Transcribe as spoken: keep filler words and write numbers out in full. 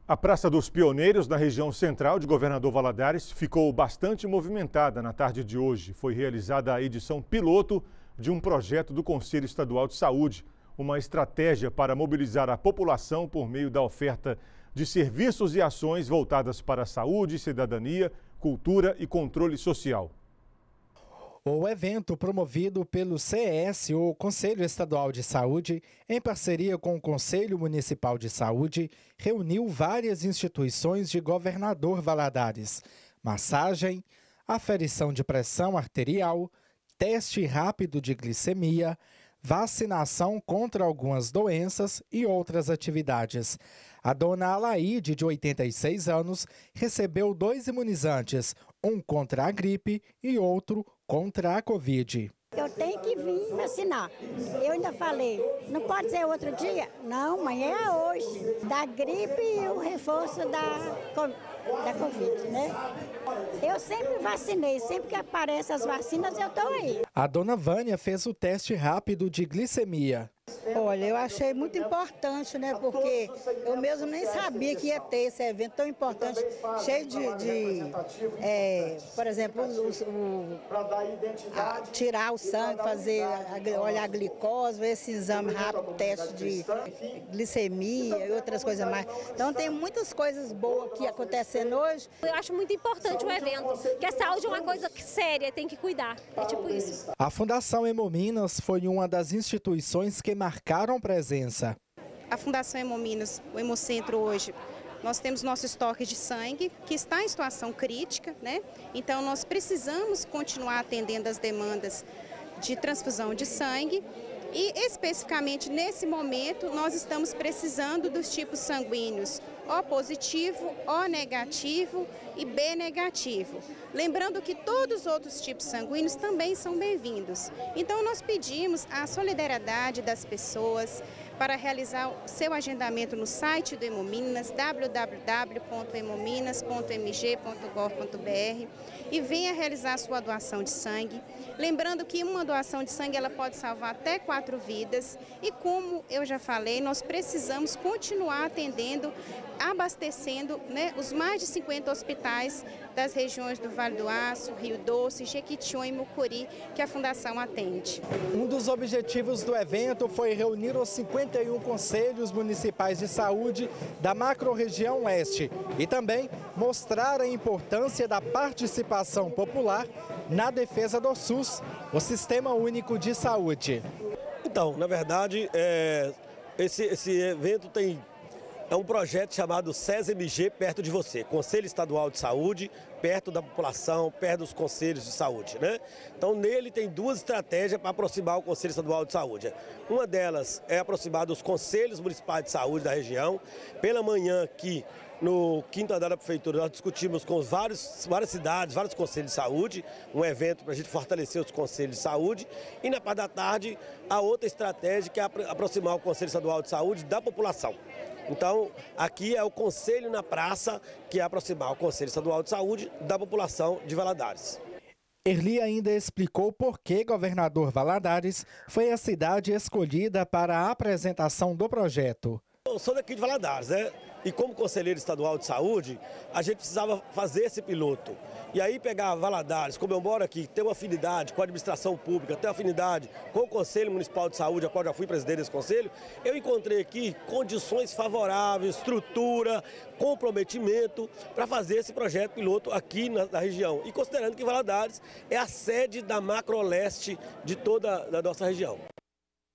A Praça dos Pioneiros, na região central de Governador Valadares, ficou bastante movimentada na tarde de hoje. Foi realizada a edição piloto de um projeto do Conselho Estadual de Saúde, uma estratégia para mobilizar a população por meio da oferta de serviços e ações voltadas para a saúde, cidadania, cultura e controle social. O evento, promovido pelo C E S, o Conselho Estadual de Saúde, em parceria com o Conselho Municipal de Saúde, reuniu várias instituições de Governador Valadares. Massagem, aferição de pressão arterial, teste rápido de glicemia, vacinação contra algumas doenças e outras atividades. A dona Alaide, de oitenta e seis anos, recebeu dois imunizantes, um contra a gripe e outro contra a Covid. Eu tenho que vir vacinar. Eu ainda falei, não pode ser outro dia? Não, amanhã é hoje. Da gripe e o reforço da, da Covid, né? Eu sempre vacinei, sempre que aparecem as vacinas eu estou aí. A dona Vânia fez o teste rápido de glicemia. Olha, eu achei muito importante, né? Porque eu mesmo nem sabia que ia ter esse evento tão importante, cheio de, de é, por exemplo, o, o, a, tirar o sangue, fazer, a, olhar a glicose, ver esse exame rápido, teste de glicemia e outras coisas mais. Então tem muitas coisas boas aqui acontecendo hoje. Eu acho muito importante o evento, que a saúde é uma coisa séria, tem que cuidar, é tipo isso. A Fundação Hemominas foi uma das instituições que marcaram presença. A Fundação Hemominas, o Hemocentro hoje, nós temos nosso estoque de sangue, que está em situação crítica, né? Então nós precisamos continuar atendendo as demandas de transfusão de sangue e especificamente nesse momento nós estamos precisando dos tipos sanguíneos O positivo, O negativo e B negativo. Lembrando que todos os outros tipos sanguíneos também são bem-vindos. Então nós pedimos a solidariedade das pessoas para realizar o seu agendamento no site do Hemominas, w w w ponto hemominas ponto m g ponto gov ponto b r, e venha realizar a sua doação de sangue. Lembrando que uma doação de sangue ela pode salvar até quatro vidas e, como eu já falei, nós precisamos continuar atendendo, abastecendo, né, os mais de cinquenta hospitais das regiões do Vale do Aço, Rio Doce, Jequitinhonha e Mucuri, que a Fundação atende. Um dos objetivos do evento foi reunir os cinquenta e um conselhos municipais de saúde da macro-região leste e também mostrar a importância da participação popular na defesa do SUS, o Sistema Único de Saúde. Então, na verdade, é, esse, esse evento tem... É um projeto chamado SESMG perto de você, Conselho Estadual de Saúde, perto da população, perto dos conselhos de saúde, né? Então nele tem duas estratégias para aproximar o Conselho Estadual de Saúde. Uma delas é aproximar dos conselhos municipais de saúde da região. Pela manhã aqui no quinto andar da prefeitura nós discutimos com vários, várias cidades, vários conselhos de saúde, um evento para a gente fortalecer os conselhos de saúde. E na parte da tarde a outra estratégia que é aproximar o Conselho Estadual de Saúde da população. Então, aqui é o Conselho na Praça, que é aproximar o Conselho Estadual de Saúde da população de Valadares. Erli ainda explicou por que Governador Valadares foi a cidade escolhida para a apresentação do projeto. Eu sou daqui de Valadares, né? E como conselheiro estadual de saúde, a gente precisava fazer esse piloto. E aí pegar Valadares, como eu moro aqui, tem uma afinidade com a administração pública, tem uma afinidade com o Conselho Municipal de Saúde, a qual já fui presidente desse conselho, eu encontrei aqui condições favoráveis, estrutura, comprometimento para fazer esse projeto piloto aqui na, na região. E considerando que Valadares é a sede da macro-leste de toda a nossa região.